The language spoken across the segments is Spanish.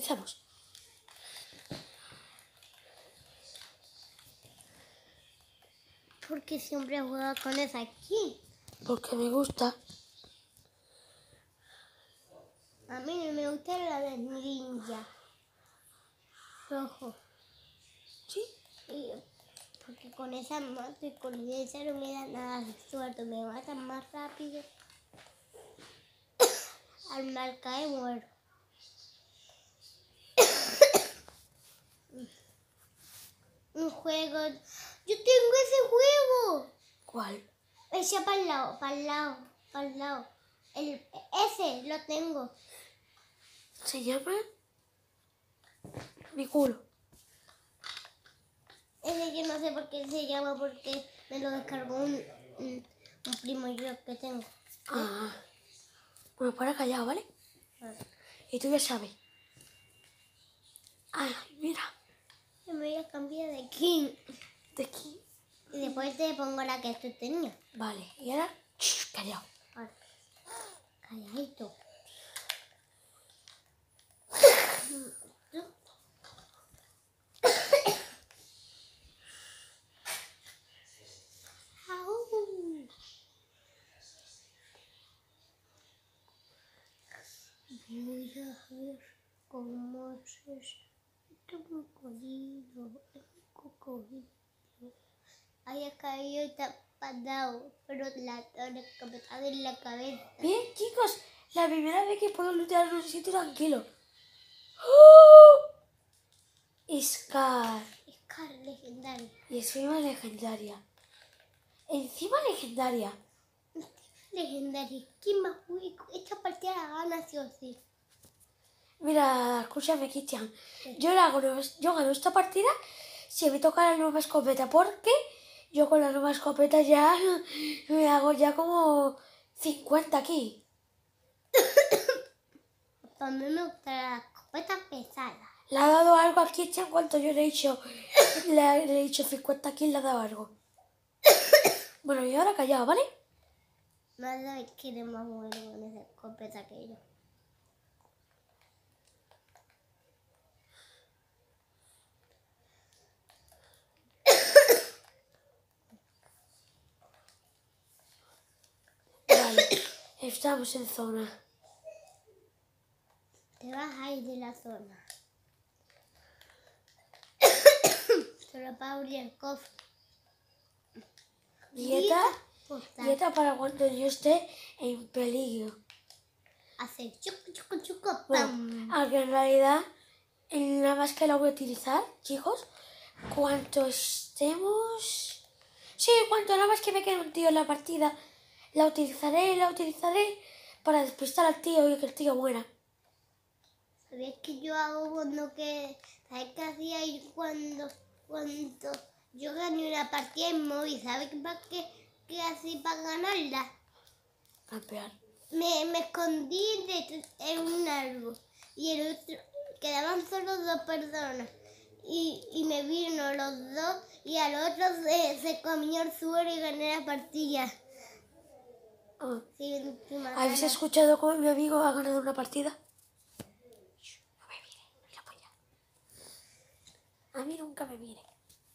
Empezamos. ¿Por qué siempre juega con esa aquí? Porque me gusta. A mí no me gusta la de ninja. Rojo. ¿Sí? Y porque con esa mato y con esa no me da nada de suerte. Me matan más rápido. Al mal caer muero. Un juego. ¡Yo tengo ese juego! ¿Cuál? Ese para el lado, para el lado, para el lado. Ese lo tengo. Se llama Mi culo. Ese yo no sé por qué se llama, porque me lo descargó un primo yo que tengo. Ah. Bueno, para callado, ¿vale? Vale. Y tú ya sabes. Ay, mira. Yo me voy a cambiar de skin. De aquí. Y después te pongo la que tú tenías. Vale. Y ahora, callado. Ahora, calladito. Au. Voy a ver cómo se este cocodrilo. Haya caído y tapado, pero la cabeza en la cabeza. Bien, chicos. La primera vez que puedo luchar en un sitio tranquilo. ¡Oh! Scar. Scar legendario. Y encima legendaria. Encima legendaria. Legendario. ¿Quién más juega? Esta partida la gana sí o sí. Mira, escúchame, Cristian. Yo gano esta partida si me toca la nueva escopeta, porque yo con la nueva escopeta ya me hago ya como 50 aquí. A mí me gusta la escopeta pesada. Le ha dado algo a Cristian cuando yo le he dicho 50 aquí, le ha dado algo. Bueno, y ahora callado, ¿vale? Nadie quiere más bueno con esa escopeta que yo. Vale, estamos en zona. Te vas a ir de la zona. Solo para abrir el cofre. Dieta para cuando yo esté en peligro. Hacer chuco, chuco, Bueno, pam. aunque en realidad nada más que la voy a utilizar, chicos, cuanto estemos... Sí, cuanto nada más que me quede un tío en la partida, la utilizaré para despistar al tío y que el tío muera. ¿Sabías que yo hago cuando que... ¿Sabes qué hacía yo cuando yo gané una partida en móvil? ¿Sabes qué hacía para ganarla? Campeón. Me escondí en un árbol y el otro, quedaban solo 2 personas y me vino los 2 y al otro se comió el suelo y gané la partida. Ah. Sí, ¿Habéis escuchado cómo mi amigo ha ganado una partida? No me mire, la polla. A mí nunca me mire.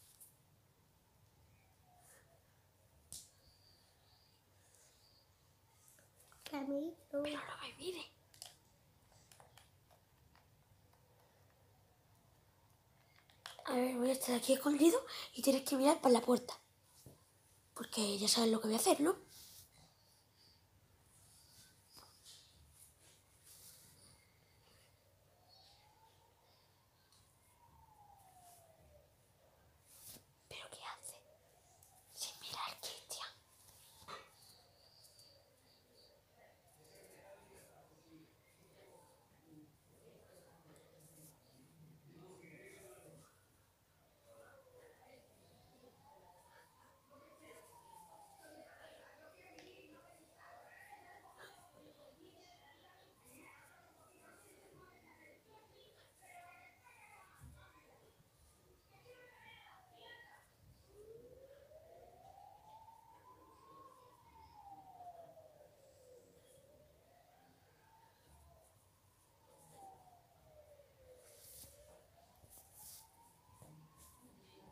Camilo. Pero no me mire. A ver, voy a estar aquí escondido y tienes que mirar por la puerta. Porque ya sabes lo que voy a hacer, ¿no? ¿Pero qué hace? Sin mirar, Cristian.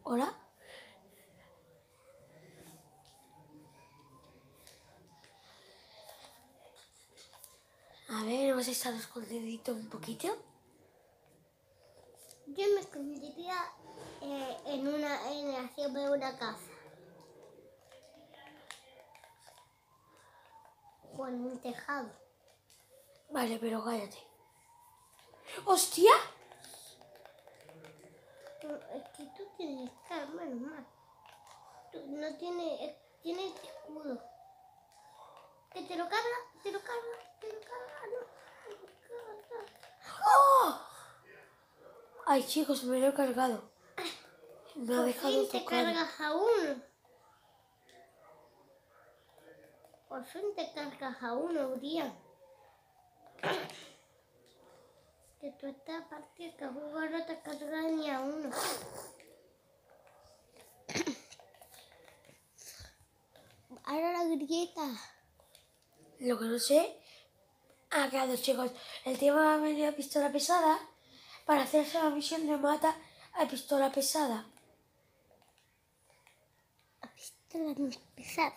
¿Hola? A ver, hemos estado escondidito un poquito. Yo me escondería en la cima de una casa. O en un tejado. Vale, pero cállate. ¡Hostia! Es que tú tienes cara, menos mal. Tú no tienes escudo. Que te lo carga, no. Te lo carga. ¡Oh! Ay, chicos, me lo he cargado. Me ha Por dejado fin te tocar. cargas a uno. Por fin te cargas a uno, Urián. Que tú estás partida que jugar no te cargas ni a uno. Ahora la grieta. Lo que no sé... Ah, claro, chicos. El tío me ha venido a pistola pesada para hacerse la misión de mata a pistola pesada. ¿Has visto la pesada?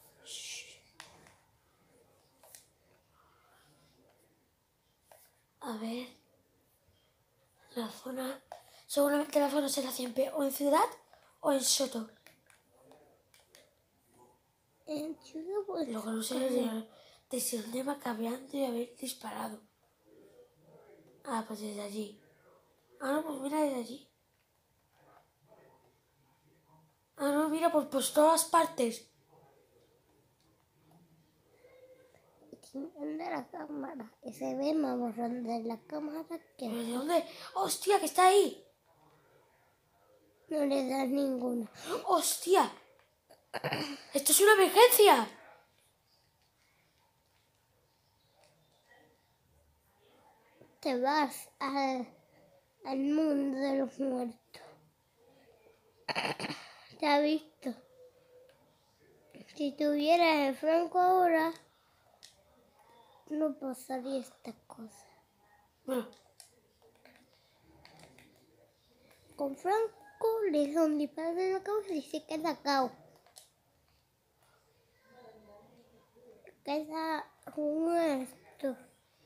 A ver... La zona... Seguramente la zona será siempre o en ciudad o en soto. En ciudad, pues. Lo que no sé es desde dónde va cabeando y haber disparado. Ah, pues desde allí. Ah, no, pues mira desde allí. Ah, no, mira, pues todas partes. De la cámara. Y se ve más borrón de la cámara que ¿Pero de dónde? ¡Hostia, que está ahí! no le das ninguna. ¡Hostia! ¡Esto es una emergencia! Te vas al mundo de los muertos. ¿Te has visto? Si tuvieras el Franco ahora, no pasaría esta cosa. Bueno, Con Franco le da un disparo en la cabeza y se queda cao. Queda muerto.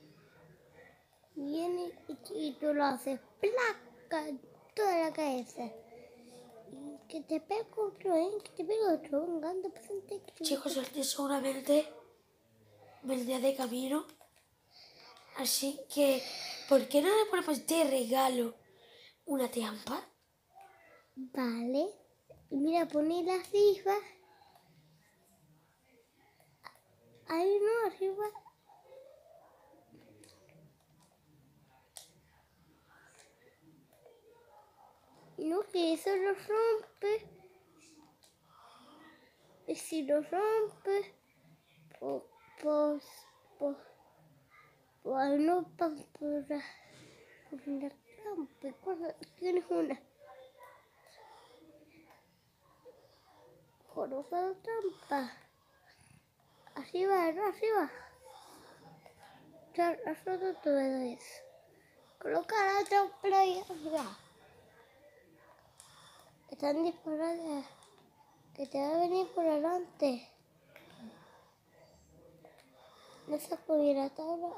Viene y tú lo haces placa en toda la cabeza. Y que te pega otro, que te pega otro. Un ganto presente. chicos, el tío seguramente vendría de camino. Así que, ¿por qué no le ponemos de regalo una trampa? Vale. Y mira, poné las cifras. Ahí no, arriba. No, que eso lo rompe. Y si lo rompe, pues no por la trampa. ¿Cuándo tienes una? Coloca la trampa. Arriba, no, arriba. Ya has roto todo eso. Coloca la trampa ahí arriba. Están disparando. Que te va a venir por delante. No se pudiera tabla.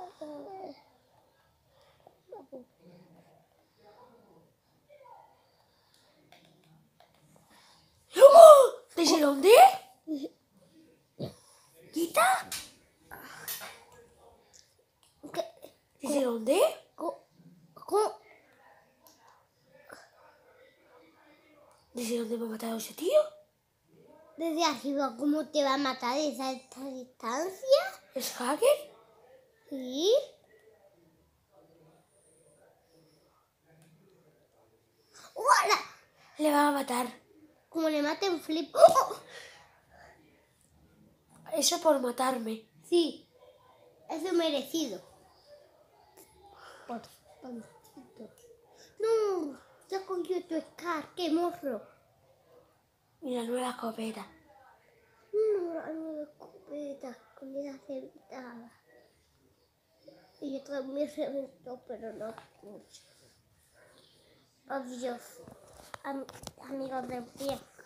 ¡Oh! ¿Desde dónde? ¿Quita? ¿Desde dónde? ¿Desde dónde me ha matado ese tío? Desde arriba, ¿cómo te va a matar esa esta distancia? ¿Es hacker? ¿Sí? ¡Hola! Le va a matar. Como le maten flip. Eso por matarme. Sí, eso es merecido. Por pancito. No, ya cogió tu Scar, qué morro. Mira, nueva escopeta. No, la nueva escopeta con esa sentada. Y yo también reventó, pero no mucho. Adiós. amigos del pie.